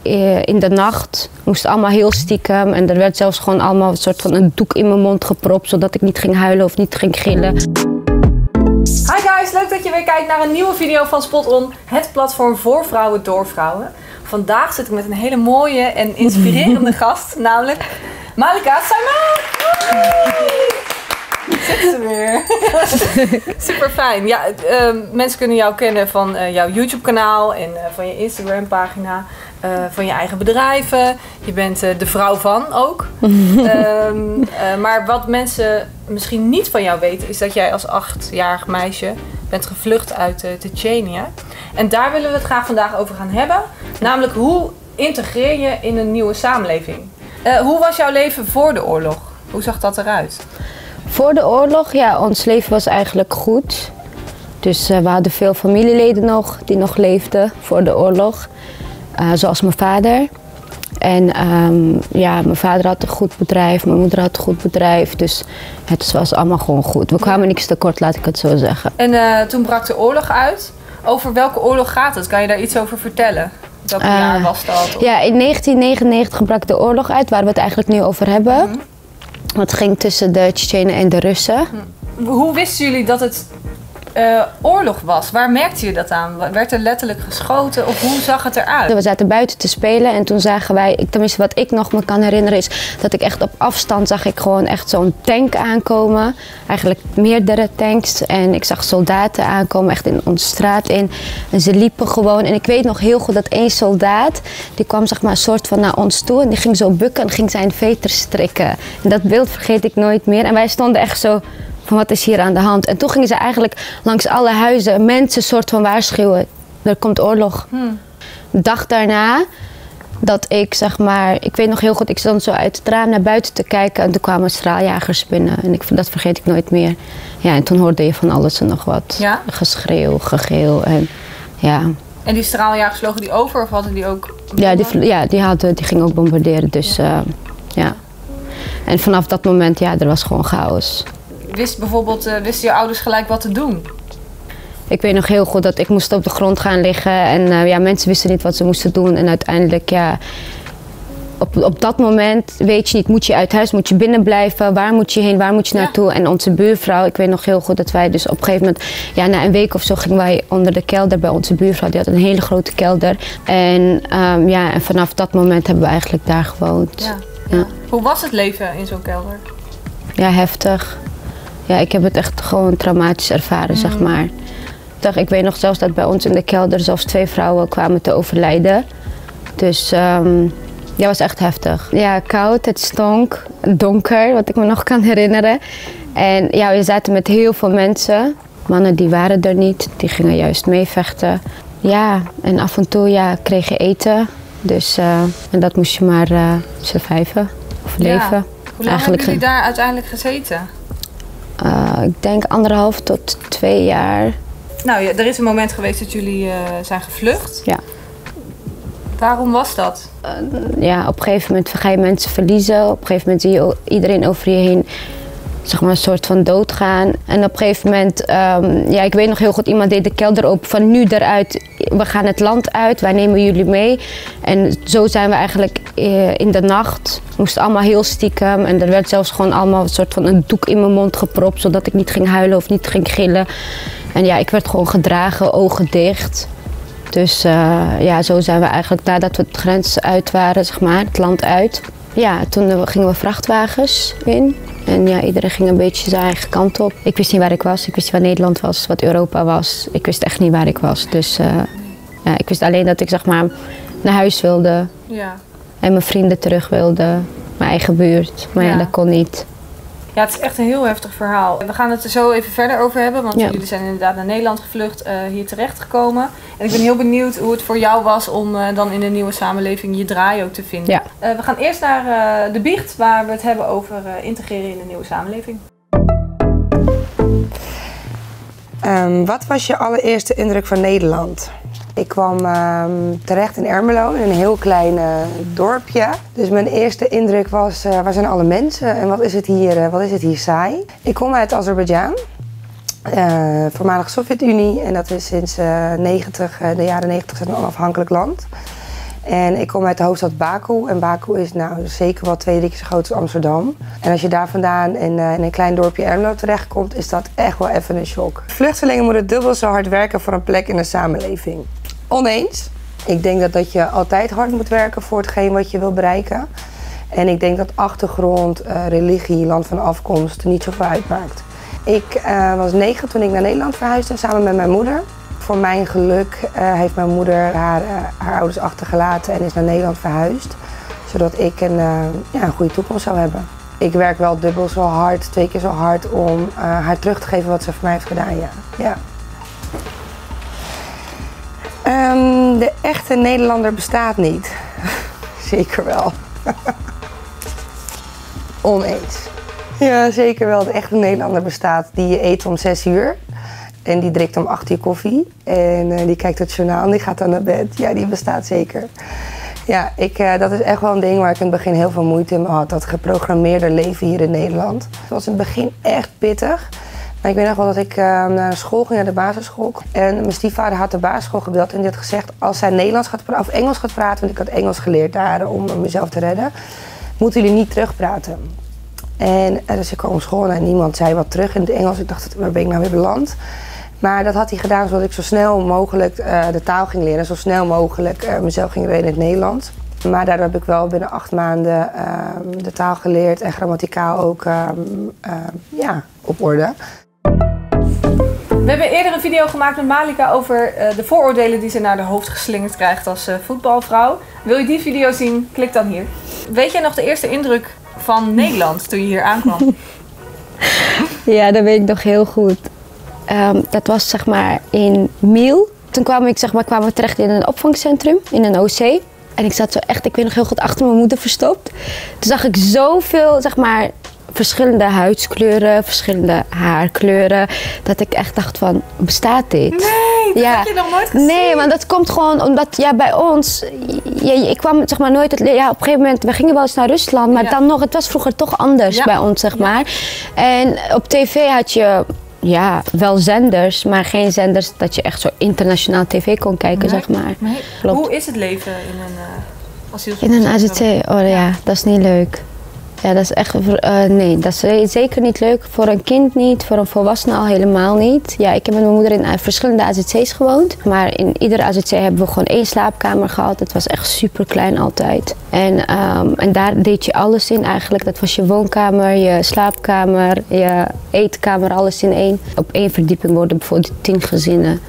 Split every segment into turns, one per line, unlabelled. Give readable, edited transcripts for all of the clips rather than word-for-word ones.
in de nacht. Moest allemaal heel stiekem. En er werd zelfs gewoon allemaal een soort van een doek in mijn mond gepropt. Zodat ik niet ging huilen of niet ging gillen.
Hi guys, leuk dat je weer kijkt naar een nieuwe video van Spot On. Het platform voor vrouwen door vrouwen. Vandaag zit ik met een hele mooie en inspirerende gast. Namelijk Malika Saima. Zit ze weer. Super fijn. Ja, mensen kunnen jou kennen van jouw YouTube kanaal en van je Instagram pagina. Van je eigen bedrijven. Je bent de vrouw van ook. Maar wat mensen misschien niet van jou weten, is dat jij als 8-jarig meisje bent gevlucht uit Tsjetsjenië. En daar willen we het graag vandaag over gaan hebben. Namelijk, hoe integreer je in een nieuwe samenleving? Hoe was jouw leven voor de oorlog? Hoe zag dat eruit?
Voor de oorlog, ja, ons leven was eigenlijk goed. Dus we hadden veel familieleden nog die nog leefden voor de oorlog. Zoals mijn vader. En ja, mijn vader had een goed bedrijf, mijn moeder had een goed bedrijf. Dus het was allemaal gewoon goed. We kwamen niks tekort, laat ik het zo zeggen.
En toen brak de oorlog uit. Over welke oorlog gaat het? Kan je daar iets over vertellen? Welk jaar was dat?
Ja, in 1999 brak de oorlog uit, waar we het eigenlijk nu over hebben. Het ging tussen de Tsjetsjenen en de Russen.
Hoe wisten jullie dat het oorlog was? Waar merkte je dat aan? Werd er letterlijk geschoten of hoe zag het eruit?
We zaten buiten te spelen en toen zagen wij, tenminste wat ik nog me kan herinneren, is dat ik echt op afstand zag ik gewoon echt zo'n tank aankomen. Eigenlijk meerdere tanks en ik zag soldaten aankomen echt in onze straat in. En ze liepen gewoon en ik weet nog heel goed dat één soldaat, die kwam zeg maar een soort van naar ons toe en die ging zo bukken en ging zijn veter strikken. En dat beeld vergeet ik nooit meer en wij stonden echt zo van wat is hier aan de hand. En toen gingen ze eigenlijk langs alle huizen mensen soort van waarschuwen. Er komt oorlog. De dag daarna dat ik zeg maar, ik weet nog heel goed, ik stond zo uit het raam naar buiten te kijken en toen kwamen straaljagers binnen. En dat vergeet ik nooit meer. Ja, en toen hoorde je van alles en nog wat.
Ja?
Geschreeuw, gegil en ja.
En die straaljagers vlogen die over of hadden die ook?
Ja, die gingen ook bombarderen. Dus ja. En vanaf dat moment, ja, er was gewoon chaos.
Wisten je ouders gelijk wat te doen?
Ik weet nog heel goed dat ik moest op de grond gaan liggen en ja, mensen wisten niet wat ze moesten doen. En uiteindelijk, ja, op dat moment weet je niet, moet je uit huis, moet je binnen blijven, waar moet je heen, waar moet je naartoe? Ja. En onze buurvrouw, ik weet nog heel goed dat wij dus op een gegeven moment, ja, na een week of zo gingen wij onder de kelder bij onze buurvrouw. Die had een hele grote kelder. En ja, en vanaf dat moment hebben we eigenlijk daar gewoond.
Ja.
Ja.
Hoe was het leven in zo'n kelder?
Ja, heftig. Ja, ik heb het echt gewoon traumatisch ervaren, zeg maar. Ik weet nog zelfs dat bij ons in de kelder zelfs 2 vrouwen kwamen te overlijden. Dus ja, was echt heftig. Ja, koud, het stonk, donker, wat ik me nog kan herinneren. En ja, we zaten met heel veel mensen. Mannen die waren er niet, die gingen juist meevechten. Ja, en af en toe ja, kreeg je eten. Dus en dat moest je maar surviven, of leven.
Ja. Hoe lang hebben jullie daar uiteindelijk gezeten?
Ik denk 1,5 tot 2 jaar.
Nou ja, er is een moment geweest dat jullie zijn gevlucht.
Ja.
Waarom was dat?
Ja, op een gegeven moment ga je mensen verliezen. Op een gegeven moment zie je iedereen over je heen, zeg maar, een soort van doodgaan. En op een gegeven moment, ja, ik weet nog heel goed, iemand deed de kelder open van nu eruit. We gaan het land uit, wij nemen jullie mee. En zo zijn we eigenlijk in de nacht. We moesten allemaal heel stiekem. En er werd zelfs gewoon allemaal een soort van een doek in mijn mond gepropt. Zodat ik niet ging huilen of niet ging gillen. En ja, ik werd gewoon gedragen, ogen dicht. Dus ja, zo zijn we eigenlijk, nadat we de grens uit waren, zeg maar, het land uit. Ja, toen gingen we vrachtwagens in. En ja, iedereen ging een beetje zijn eigen kant op. Ik wist niet waar ik was. Ik wist niet waar Nederland was, wat Europa was. Ik wist echt niet waar ik was. Dus ja, ik wist alleen dat ik zeg maar naar huis wilde. Ja. En mijn vrienden terug wilde. Mijn eigen buurt. Maar ja, dat kon niet.
Ja, het is echt een heel heftig verhaal. We gaan het er zo even verder over hebben. Want jullie zijn inderdaad naar Nederland gevlucht, hier terechtgekomen. En ik ben heel benieuwd hoe het voor jou was om dan in een nieuwe samenleving je draai ook te vinden. Ja. We gaan eerst naar de biecht, waar we het hebben over integreren in een nieuwe samenleving.
Wat was je allereerste indruk van Nederland? Ik kwam terecht in Ermelo, in een heel klein dorpje. Dus mijn eerste indruk was, waar zijn alle mensen en wat is het hier saai? Ik kom uit Azerbeidzjan, voormalig Sovjet-Unie. En dat is sinds de jaren 90 een onafhankelijk land. En ik kom uit de hoofdstad Baku. En Baku is nou zeker wel 2-3 keer zo groot als Amsterdam. En als je daar vandaan in een klein dorpje Ermelo terechtkomt, is dat echt wel even een shock. Vluchtelingen moeten dubbel zo hard werken voor een plek in de samenleving. Oneens. Ik denk dat je altijd hard moet werken voor hetgeen wat je wil bereiken. En ik denk dat achtergrond, religie, land van afkomst niet zoveel uitmaakt. Ik was 9 toen ik naar Nederland verhuisde samen met mijn moeder. Voor mijn geluk heeft mijn moeder haar ouders achtergelaten en is naar Nederland verhuisd. Zodat ik een goede toekomst zou hebben. Ik werk wel dubbel zo hard, 2 keer zo hard om haar terug te geven wat ze voor mij heeft gedaan. Ja. De echte Nederlander bestaat niet. Zeker wel. Oneens. Ja, zeker wel. De echte Nederlander bestaat. Die eet om 6 uur. En die drinkt om 8 uur koffie. En die kijkt het journaal en die gaat dan naar bed. Ja, die bestaat zeker. Ja, dat is echt wel een ding waar ik in het begin heel veel moeite mee had. Dat geprogrammeerde leven hier in Nederland. Het was in het begin echt pittig. Maar ik weet nog wel dat ik naar school ging, naar de basisschool. En mijn stiefvader had de basisschool gebeld en die had gezegd... als zij Nederlands gaat praten, of Engels gaat praten... want ik had Engels geleerd daar om mezelf te redden... moeten jullie niet terugpraten. En dus ik kwam op school en niemand zei wat terug in het Engels. Ik dacht, waar ben ik nou weer beland? Maar dat had hij gedaan zodat ik zo snel mogelijk de taal ging leren. Zo snel mogelijk mezelf ging redden in het Nederlands. Maar daardoor heb ik wel binnen 8 maanden de taal geleerd en grammaticaal ook op orde.
We hebben eerder een video gemaakt met Malika over de vooroordelen die ze naar de hoofd geslingerd krijgt als voetbalvrouw. Wil je die video zien? Klik dan hier. Weet jij nog de eerste indruk van Nederland toen je hier aankwam?
Ja, dat weet ik nog heel goed. Dat was zeg maar in Miel. Toen kwamen we terecht in een opvangcentrum, in een OC. En ik zat zo echt, ik weet nog heel goed, achter mijn moeder verstopt. Toen zag ik zoveel, zeg maar, verschillende huidskleuren, verschillende haarkleuren. Dat ik echt dacht van, bestaat dit?
Nee, dat heb je nog nooit gezien.
Nee, want dat komt gewoon omdat, bij ons... ik kwam zeg maar nooit... op een gegeven moment, we gingen wel eens naar Rusland. Maar dan nog, het was vroeger toch anders bij ons, zeg maar. En op tv had je... Ja, wel zenders, maar geen zenders dat je echt zo internationaal tv kon kijken, zeg maar.
Nee. Hoe is het leven in een asielzoeker?
In een AZC? Oh ja, dat is niet leuk. Ja, dat is echt... nee, dat is zeker niet leuk. Voor een kind niet, voor een volwassene al helemaal niet. Ja, ik heb met mijn moeder in verschillende AZC's gewoond. Maar in iedere AZC hebben we gewoon 1 slaapkamer gehad. Het was echt super klein altijd. En daar deed je alles in eigenlijk. Dat was je woonkamer, je slaapkamer, je eetkamer, alles in 1. Op 1 verdieping worden bijvoorbeeld 10 gezinnen.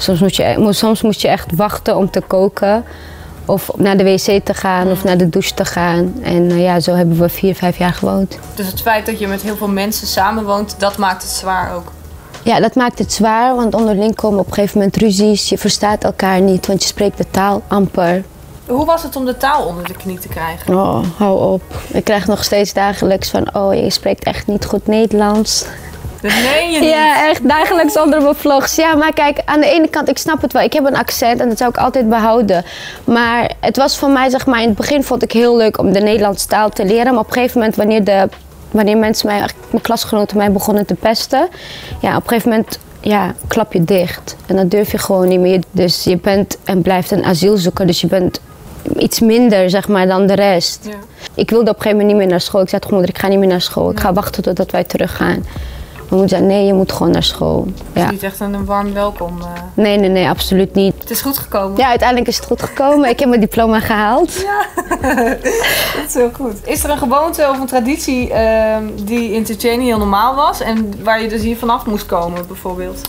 Soms moest je echt wachten om te koken. Of naar de wc te gaan of naar de douche te gaan. En zo hebben we 4-5 jaar gewoond.
Dus het feit dat je met heel veel mensen samenwoont, dat maakt het zwaar ook?
Ja, dat maakt het zwaar, want onderling komen op een gegeven moment ruzies. Je verstaat elkaar niet, want je spreekt de taal amper.
Hoe was het om de taal onder de knie te krijgen?
Oh, hou op. Ik krijg nog steeds dagelijks van, oh, je spreekt echt niet goed Nederlands.
Dat meen je niet?
Ja, echt dagelijks onder mijn vlogs. Ja, maar kijk, aan de ene kant, ik snap het wel. Ik heb een accent en dat zou ik altijd behouden. Maar het was voor mij, zeg maar, in het begin vond ik heel leuk om de Nederlandse taal te leren. Maar op een gegeven moment, wanneer mensen mijn klasgenoten mij begonnen te pesten. Ja, op een gegeven moment, klap je dicht. En dat durf je gewoon niet meer. Dus je bent en blijft een asielzoeker. Dus je bent iets minder, zeg maar, dan de rest. Ja. Ik wilde op een gegeven moment niet meer naar school. Ik zei tegen moeder, ik ga niet meer naar school. Ik ga wachten totdat wij teruggaan. Mijn moeder zei, nee, je moet gewoon naar school.
Het is niet echt een warm welkom?
Nee, absoluut niet.
Het is goed gekomen?
Ja, uiteindelijk is het goed gekomen. Ik heb mijn diploma gehaald.
Ja, dat is heel goed. Is er een gewoonte of een traditie die in Tsjetsjenië heel normaal was en waar je dus hier vanaf moest komen, bijvoorbeeld?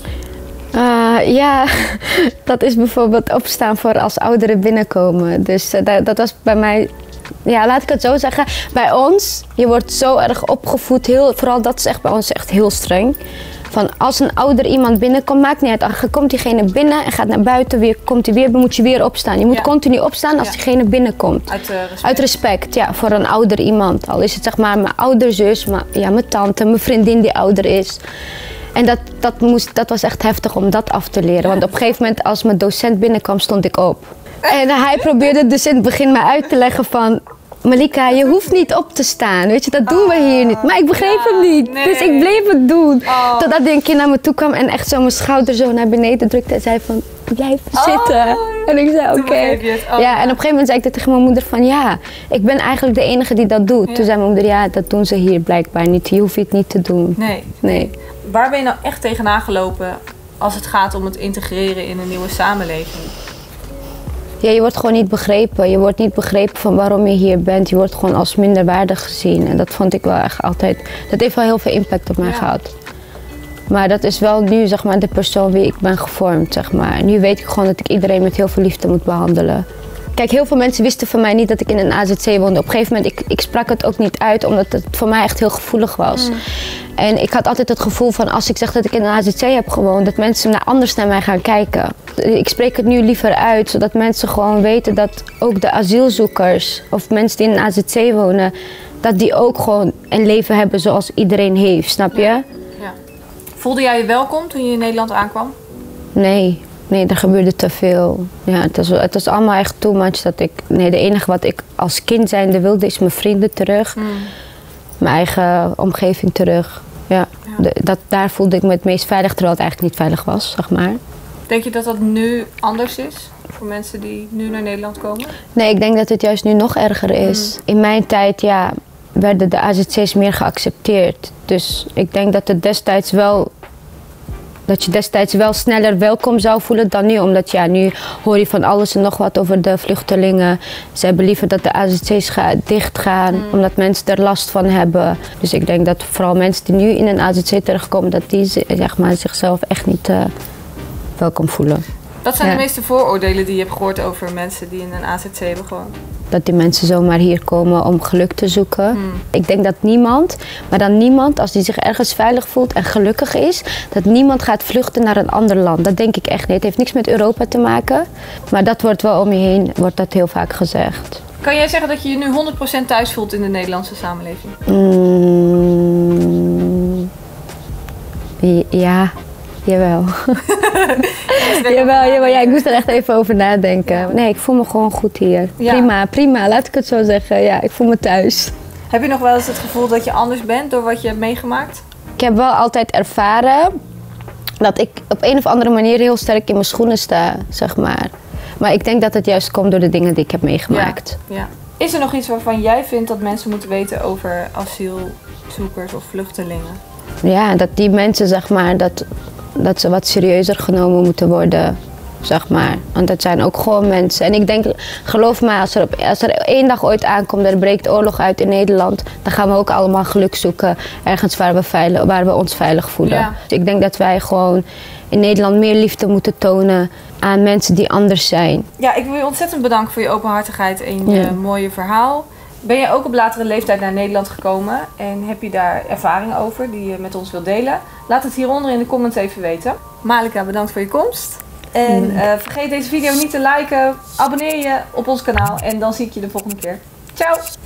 Ja, dat is bijvoorbeeld opstaan voor als ouderen binnenkomen. Dus dat was bij mij... Ja, laat ik het zo zeggen. Bij ons, je wordt zo erg opgevoed. Vooral dat is echt bij ons echt heel streng. Van als een ouder iemand binnenkomt, maakt niet uit. Komt diegene binnen en gaat naar buiten, moet je weer opstaan. Je moet continu opstaan als diegene binnenkomt. Uit respect, ja, voor een ouder iemand. Al is het zeg maar mijn ouderzus, mijn tante, mijn vriendin die ouder is. En dat was echt heftig om dat af te leren. Want op een gegeven moment als mijn docent binnenkwam, stond ik op. En hij probeerde dus in het begin mij uit te leggen van... Malika, je hoeft niet op te staan. Weet je, dat doen we hier niet. Maar ik begreep het niet. Nee. Dus ik bleef het doen. Totdat hij een keer naar me toe kwam en echt zo mijn schouder zo naar beneden drukte en zei van... blijven zitten. En ik zei oké. Ja, en op een gegeven moment zei ik tegen mijn moeder van ja, ik ben eigenlijk de enige die dat doet. Toen zei mijn moeder ja, dat doen ze hier blijkbaar niet. Je hoeft het niet te doen. Nee.
Waar ben je nou echt tegenaan gelopen als het gaat om het integreren in een nieuwe samenleving?
Ja, je wordt gewoon niet begrepen. Je wordt niet begrepen van waarom je hier bent. Je wordt gewoon als minderwaardig gezien. En dat vond ik wel echt altijd... Dat heeft wel heel veel impact op mij gehad. Maar dat is wel nu, zeg maar, de persoon wie ik ben gevormd, zeg maar. Nu weet ik gewoon dat ik iedereen met heel veel liefde moet behandelen. Kijk, heel veel mensen wisten van mij niet dat ik in een AZC woonde. Op een gegeven moment, ik sprak het ook niet uit, omdat het voor mij echt heel gevoelig was. En ik had altijd het gevoel van, als ik zeg dat ik in een AZC heb gewoond, dat mensen anders naar mij gaan kijken. Ik spreek het nu liever uit, zodat mensen gewoon weten dat ook de asielzoekers of mensen die in een AZC wonen, dat die ook gewoon een leven hebben zoals iedereen heeft, snap je?
Ja. Voelde jij je welkom toen je in Nederland aankwam?
Nee, er gebeurde te veel. Ja, het was allemaal echt too much dat de enige wat ik als kind zijnde wilde is mijn vrienden terug. Mijn eigen omgeving terug. Ja. Daar voelde ik me het meest veilig, terwijl het eigenlijk niet veilig was, zeg maar.
Denk je dat dat nu anders is voor mensen die nu naar Nederland komen?
Nee, ik denk dat het juist nu nog erger is. In mijn tijd, ja, werden de AZC's meer geaccepteerd. Dus ik denk dat je destijds wel sneller welkom zou voelen dan nu. Omdat ja, nu hoor je van alles en nog wat over de vluchtelingen. Ze hebben liever dat de AZC's dichtgaan, omdat mensen er last van hebben. Dus ik denk dat vooral mensen die nu in een AZC terechtkomen, dat die zeg maar, zichzelf echt niet welkom voelen.
Wat zijn de meeste vooroordelen die je hebt gehoord over mensen die in een AZC hebben gewoond?
Dat die mensen zomaar hier komen om geluk te zoeken. Ik denk dat niemand, als die zich ergens veilig voelt en gelukkig is, dat niemand gaat vluchten naar een ander land. Dat denk ik echt niet. Het heeft niks met Europa te maken. Maar dat wordt wel om je heen, wordt dat heel vaak gezegd.
Kan jij zeggen dat je je nu 100% thuis voelt in de Nederlandse samenleving?
Ja. Jawel. Jawel. Ja, ik moest er echt even over nadenken. Nee, ik voel me gewoon goed hier. Ja. Prima. Laat ik het zo zeggen. Ja, ik voel me thuis.
Heb je nog wel eens het gevoel dat je anders bent door wat je hebt meegemaakt?
Ik heb wel altijd ervaren dat ik op een of andere manier heel sterk in mijn schoenen sta, zeg maar. Maar ik denk dat het juist komt door de dingen die ik heb meegemaakt.
Ja. Is er nog iets waarvan jij vindt dat mensen moeten weten over asielzoekers of vluchtelingen?
Ja, dat die mensen, zeg maar, dat ze wat serieuzer genomen moeten worden, zeg maar. Want dat zijn ook gewoon mensen. En ik denk, geloof mij, als er één dag ooit aankomt, er breekt oorlog uit in Nederland, dan gaan we ook allemaal geluk zoeken ergens waar we ons veilig voelen. Ja. Dus ik denk dat wij gewoon in Nederland meer liefde moeten tonen aan mensen die anders zijn.
Ja, ik wil je ontzettend bedanken voor je openhartigheid en je mooie verhaal. Ben je ook op latere leeftijd naar Nederland gekomen en heb je daar ervaring over die je met ons wilt delen? Laat het hieronder in de comments even weten. Malika, bedankt voor je komst. En vergeet deze video niet te liken, abonneer je op ons kanaal en dan zie ik je de volgende keer. Ciao!